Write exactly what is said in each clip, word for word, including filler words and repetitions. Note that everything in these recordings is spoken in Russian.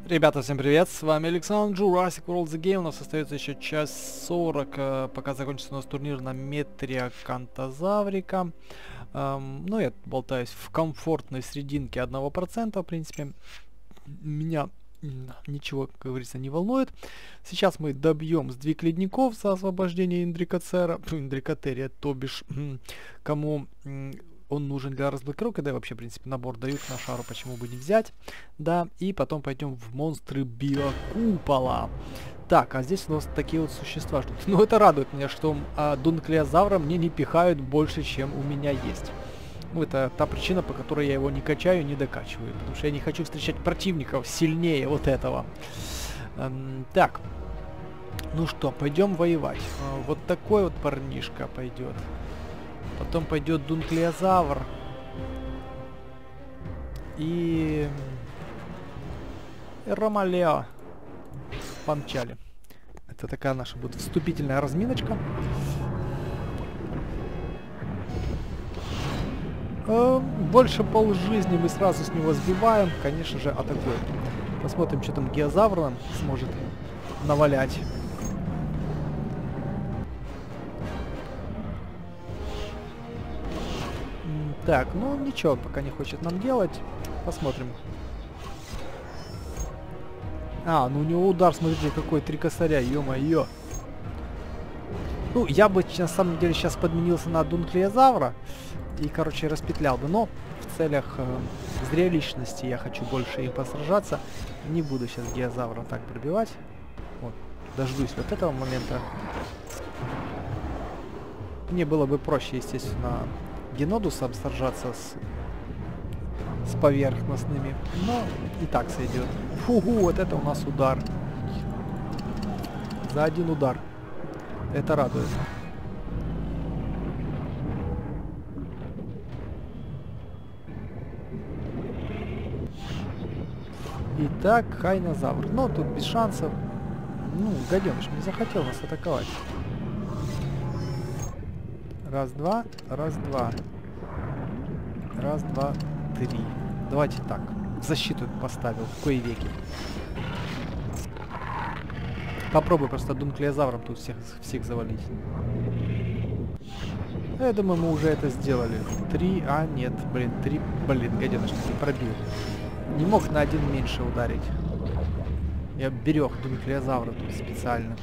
Ребята, всем привет, с вами Александр, Jurassic World The Game. У нас остается еще час сорок, э, пока закончится у нас турнир на метре Кантазаврика. Эм, ну, я болтаюсь в комфортной срединке одного процента, в принципе. Меня м, ничего, как говорится, не волнует. Сейчас мы добьем сдвиг ледников за освобождение Индрикоцера, Индрикотерия, то бишь, кому... он нужен для разблокировки, да и вообще, в принципе, набор дают на шару, почему бы не взять. Да, и потом пойдем в монстры биокупола. Так, а здесь у нас такие вот существа ждут. Ну, это радует меня, что а, дунклеозавра мне не пихают больше, чем у меня есть. Ну, это та причина, по которой я его не качаю, не докачиваю. Потому что я не хочу встречать противников сильнее вот этого. Эм, так. Ну что, пойдем воевать. А, вот такой вот парнишка пойдет. Потом пойдет дунклеозавр. И... Ромалео. Помчали. Это такая наша будет вступительная разминочка. Э, больше полжизни мы сразу с него сбиваем. Конечно же, атакуем. Посмотрим, что там геозавр нам сможет навалять. Так, ну ничего, пока не хочет нам делать. Посмотрим. А, ну у него удар, смотрите, какой, три косаря, ё-моё. Ну, я бы на самом деле сейчас подменился на дунклеозавра и, короче, распетлял бы. Но в целях э, зрелищности я хочу больше им посражаться. Не буду сейчас геозавра так пробивать. Вот, дождусь вот этого момента. Мне было бы проще, естественно, Генодусом сражаться с, с поверхностными, но и так сойдет. Фугу, вот это у нас удар. За один удар. Это радует. Итак, Хайнозавр. Но тут без шансов. Ну, гаденыш не захотел нас атаковать. Раз, два, раз, два. Раз, два, три. Давайте так. Защиту поставил в кои веки. Попробуй просто дунклеозавром тут всех, всех завалить. Я думаю, мы уже это сделали. Три, а нет, блин, три, блин, гаденыш не пробил. Не мог на один меньше ударить. Я берег дунклеозавра тут специально.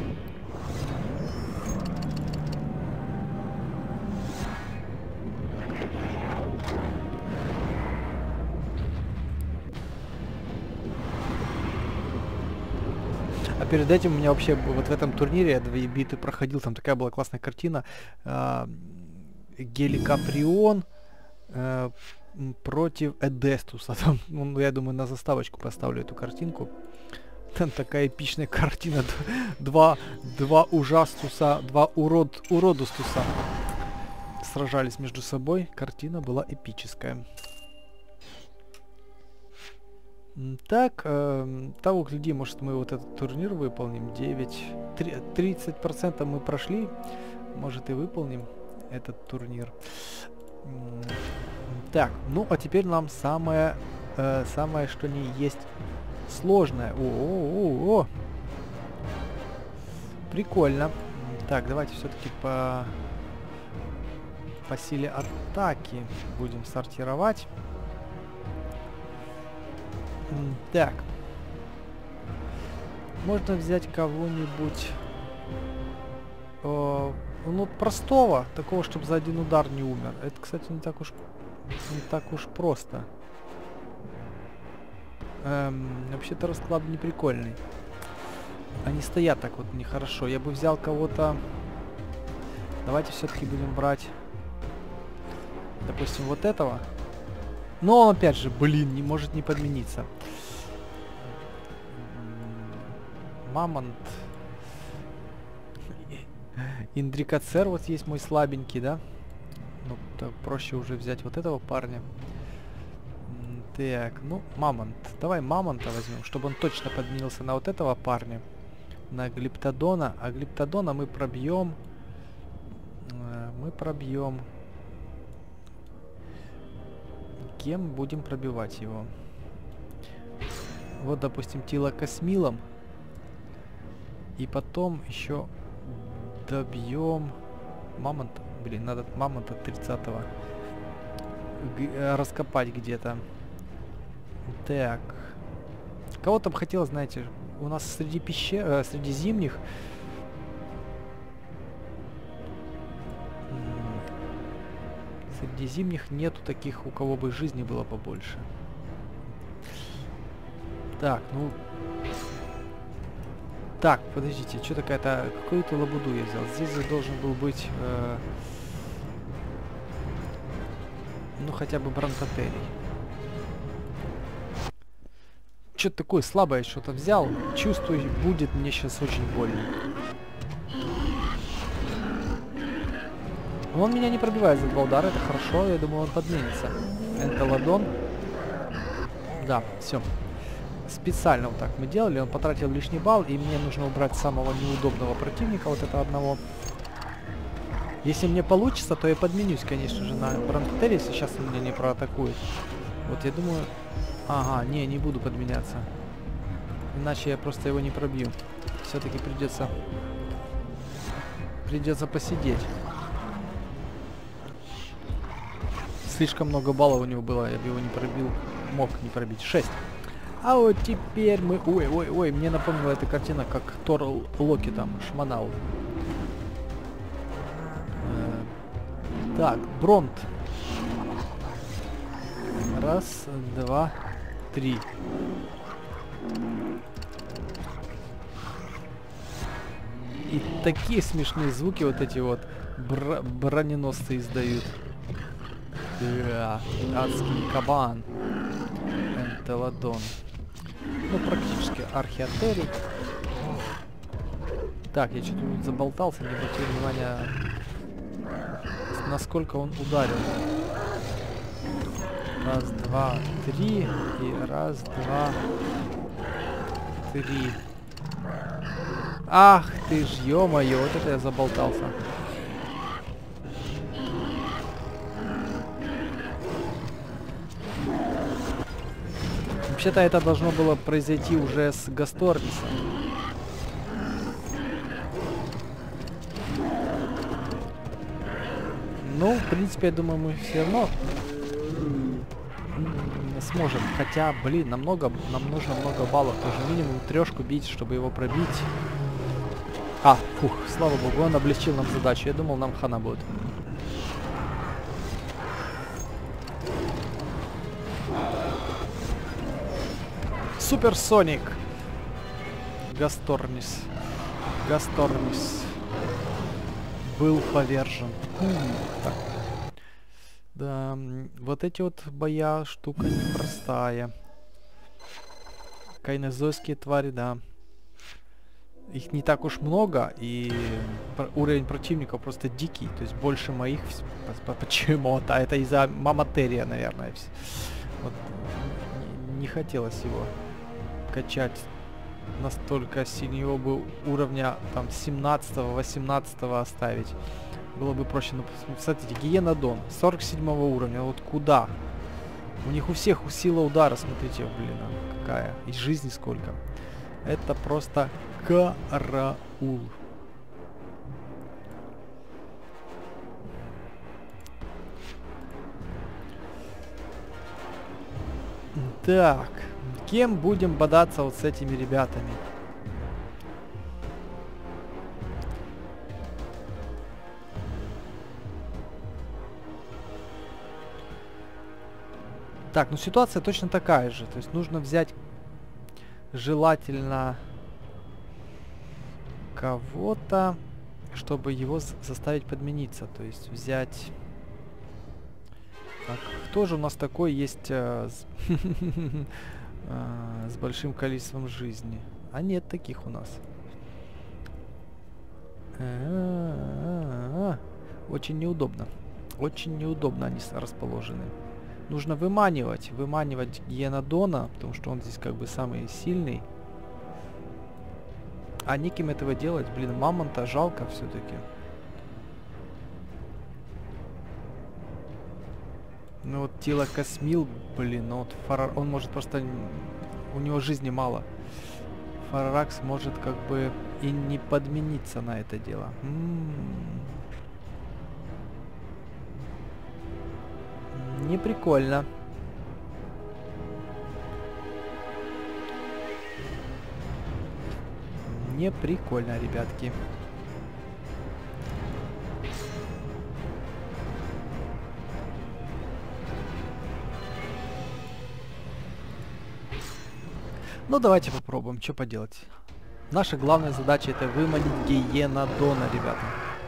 А перед этим у меня вообще вот в этом турнире я две биты проходил, там такая была классная картина. Э, Геликаприон э, против Эдестуса. Там, ну, я думаю, на заставочку поставлю эту картинку. Там такая эпичная картина. Два, два ужастуса, два урод, уродустуса сражались между собой. Картина была эпическая. Так, э, того гляди, может мы вот этот турнир выполним. девять, тридцать процентов мы прошли. Может и выполним этот турнир. Так, ну а теперь нам самое, э, самое что ни есть сложное. О-о-о-о! Прикольно. Так, давайте все-таки по, по силе атаки будем сортировать. Так. Можно взять кого-нибудь э, ну, простого, такого, чтобы за один удар не умер. Это, кстати, не так уж не так уж просто. Эм, вообще-то расклад не прикольный. Они стоят так вот нехорошо. Я бы взял кого-то. Давайте все-таки будем брать, допустим, вот этого. Но он, опять же, блин, не может не подмениться. Мамонт. Индрикоцер вот есть мой слабенький, да? Ну, так проще уже взять вот этого парня. Так, ну, мамонт. Давай мамонта возьмем, чтобы он точно подменился на вот этого парня. На глиптодона. А глиптодона мы пробьем. Мы пробьем. Кем будем пробивать его? Вот, допустим, Тила Космилом. И потом еще добьем мамонта. Блин, надо мамонта тридцатого раскопать где-то. Так. Кого-то бы хотел, знаете, у нас среди пещер, э, среди зимних Среди зимних нету таких, у кого бы жизни было побольше. Так, ну... Так, подождите, что такая-то... Какую-то лабуду я взял. Здесь же должен был быть... Э, ну, хотя бы бронтотерий. Что-то такое слабое что-то взял. Чувствую, будет мне сейчас очень больно. Он меня не пробивает за два удара, это хорошо, я думаю, он подменится. Энтоладон. Да, все. Специально вот так мы делали, он потратил лишний балл, и мне нужно убрать самого неудобного противника, вот этого одного. Если мне получится, то я подменюсь, конечно же, на Бронтотерии, если сейчас он меня не проатакует. Вот, я думаю... Ага, не, не буду подменяться. Иначе я просто его не пробью. Все-таки придется... Придется посидеть. Слишком много баллов у него было, я бы его не пробил. Мог не пробить. шесть. А вот теперь мы... Ой, ой, ой, мне напомнила эта картина, как Тор Локи там шмонал. Э, так, Бронт. Раз, два, три. И такие смешные звуки вот эти вот бр броненосцы издают. Да, адский кабан. Энтоладон. Ну, практически археотерий. Так, я что-то тут заболтался, не обратил внимания, насколько он ударил. Раз, два, три. И раз, два, три. Ах ты ж, ё-моё, вот это я заболтался. Вообще-то это должно было произойти уже с Гасторнисом. Ну, в принципе, я думаю, мы все равно сможем. Хотя, блин, нам, много, нам нужно много баллов. Тоже минимум трешку бить, чтобы его пробить. А, фух, слава богу, он облегчил нам задачу. Я думал, нам хана будет. Суперсоник. Гасторнис. Гасторнис был повержен. Так. Да, вот эти вот боя штука непростая. Кайнозойские твари, да. Их не так уж много, и уровень противников просто дикий. То есть больше моих. Почему-то. Это из-за маматерия, наверное. Вот. Не хотелось его качать настолько сильно, его бы уровня там семнадцатого-восемнадцатого оставить. Было бы проще. Ну, смотрите, Гиенодон сорок седьмого уровня. Вот куда? У них у всех сила удара, смотрите, блин, какая. И жизни сколько. Это просто караул. Так, кем будем бодаться вот с этими ребятами? Так, ну ситуация точно такая же. То есть нужно взять желательно кого-то, чтобы его заставить подмениться. То есть взять... Так, кто же у нас такой есть э, с, э, с большим количеством жизни? А нет таких у нас. А-а-а-а. Очень неудобно. Очень неудобно они расположены. Нужно выманивать. Выманивать Гиенодона, потому что он здесь как бы самый сильный. А неким этого делать. Блин, мамонта жалко все-таки. Ну вот Тила Космил, блин, ну вот фарар, он может просто... у него жизни мало. Фараракс может как бы и не подмениться на это дело. М-м-м. Не прикольно. Не прикольно, ребятки. Ну давайте попробуем, что поделать. Наша главная задача это выманить Гиенодона, ребята.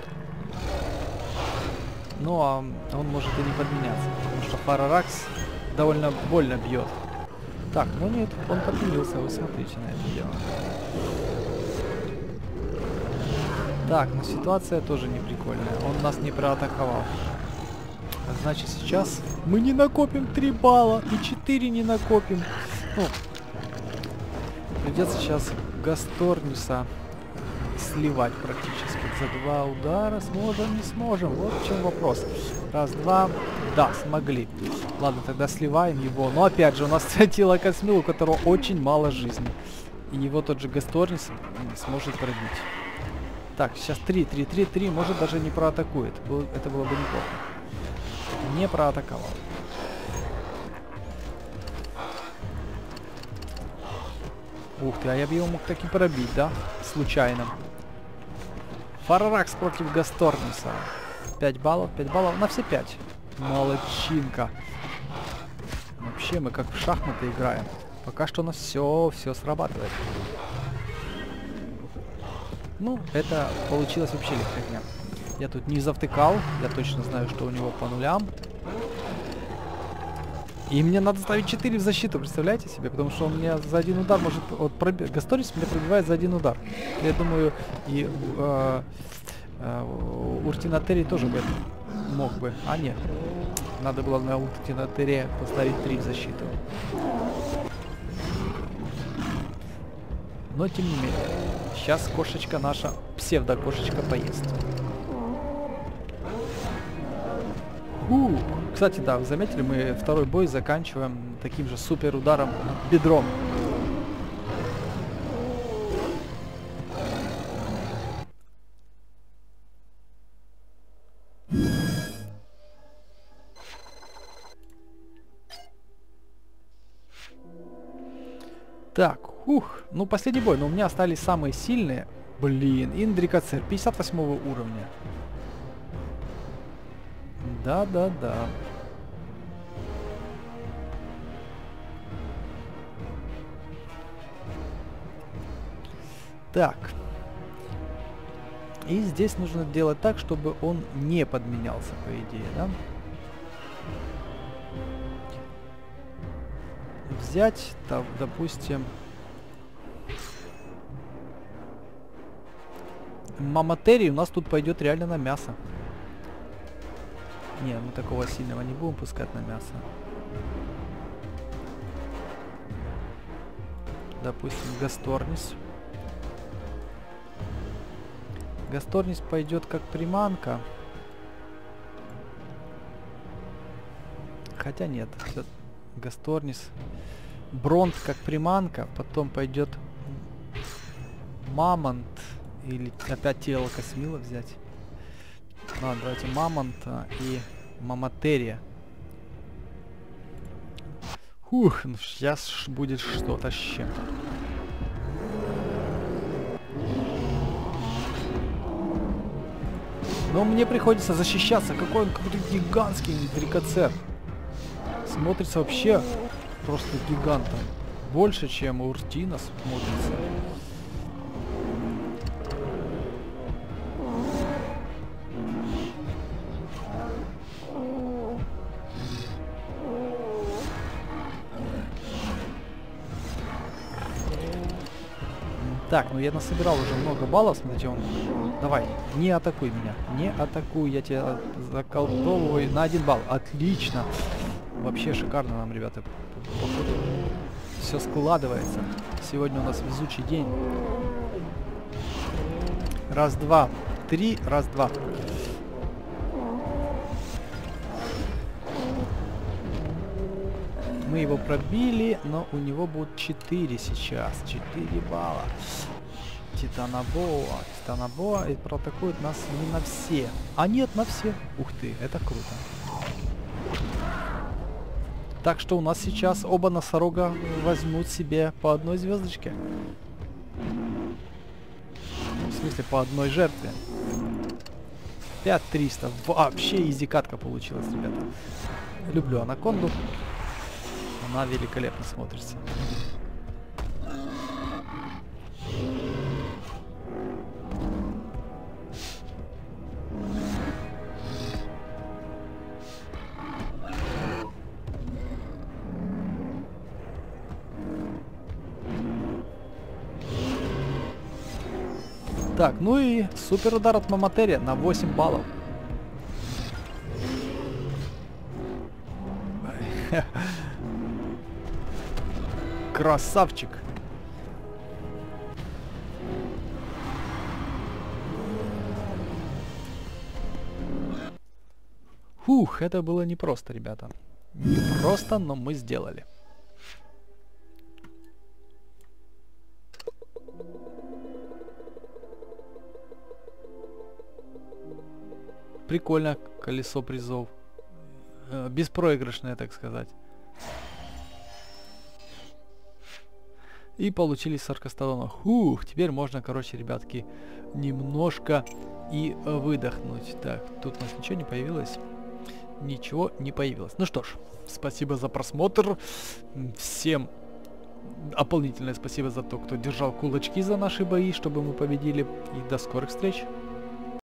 Ну а он может и не подменяться, потому что Фараракс довольно больно бьет. Так, ну нет, он подменился, вы смотрите на это дело. Так, но ситуация тоже не прикольная. Он нас не проатаковал. Значит, сейчас мы не накопим три балла и четыре не накопим. Ну, придется сейчас Гасторниса сливать практически. За два удара сможем, не сможем. Вот в чем вопрос. Раз, два. Да, смогли. Ладно, тогда сливаем его. Но опять же, у нас тело Космил, у которого очень мало жизни. И его тот же Гасторнис сможет пробить. Так, сейчас три, три, три, три. Может даже не проатакует. Это было бы неплохо. Не проатаковал. Ух ты, а я бы его мог таки пробить, да? Случайно. Фараракс против Гасторниса. пять баллов, пять баллов, на все пять. Молодчинка. Вообще мы как в шахматы играем. Пока что у нас все, все срабатывает. Ну, это получилось вообще легкотня. Я тут не завтыкал, я точно знаю, что у него по нулям. И мне надо ставить четыре в защиту, представляете себе? Потому что он меня за один удар может... Вот проби... Гасторнис меня пробивает за один удар. Я думаю, и э, э, Уртинатери тоже бы мог бы. А нет. Надо было на Уртинатере поставить три в защиту. Но тем не менее. Сейчас кошечка наша, псевдо-кошечка, поест. Ух. Кстати, да, вы заметили, мы второй бой заканчиваем таким же супер ударом бедром. Так, ух, ну последний бой, но у меня остались самые сильные. Блин, Индрикацер, пятьдесят восьмого уровня. Да-да-да. Так. И здесь нужно делать так, чтобы он не подменялся, по идее, да? Взять, там, допустим... Маматери у нас тут пойдет реально на мясо. Не, мы такого сильного не будем пускать на мясо. Допустим, Гасторнис. Гасторнис пойдет как приманка. Хотя нет. Гасторнис. Бронт как приманка. Потом пойдет Мамонт. Или опять тело Космила взять. Ладно, давайте Мамонта и Маматерия. Ух, ну сейчас будет что-то с чем-то. Но мне приходится защищаться. Какой он какой-то гигантский Индрикацер. Смотрится вообще просто гигантом. Больше, чем Уртинос смотрится. Так, ну я насобирал уже много баллов, смотрите, он... Давай, не атакуй меня, не атакуй, я тебя заколдовываю на один балл. Отлично. Вообще шикарно нам, ребята. Все складывается. Сегодня у нас везучий день. Раз, два, три, раз, два. Мы его пробили, но у него будет четыре сейчас. четыре балла. Титанобоа. Титанобоа и проатакует нас не на все. А нет, на все. Ух ты, это круто. Так что у нас сейчас оба носорога возьмут себе по одной звездочке. В смысле, по одной жертве. пять триста. Вообще изи катка получилась, ребята. Люблю анаконду. Она великолепно смотрится. Так, ну и супер удар от Маматерия на восемь баллов. Красавчик. Фух, это было непросто, ребята. Непросто, но мы сделали. Прикольно, колесо призов. Э, беспроигрышное, так сказать. И получили саркостодона. Хух, теперь можно, короче, ребятки, немножко и выдохнуть. Так, тут у нас ничего не появилось. Ничего не появилось. Ну что ж, спасибо за просмотр. Всем дополнительное спасибо за то, кто держал кулачки за наши бои, чтобы мы победили. И до скорых встреч.